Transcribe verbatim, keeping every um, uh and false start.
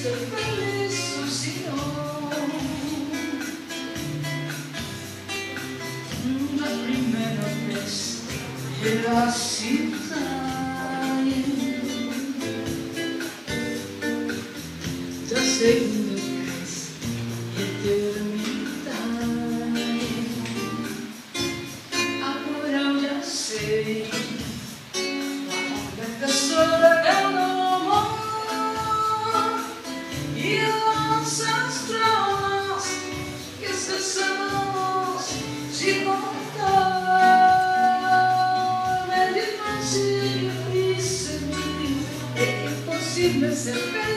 ser feliz sozinho. Da primeira vez era cidade, da segunda vez eternidade. Agora eu já sei a solidão no amor e nossas traumas que esquecemos de contar. É demais de perceber, é impossível ser feliz.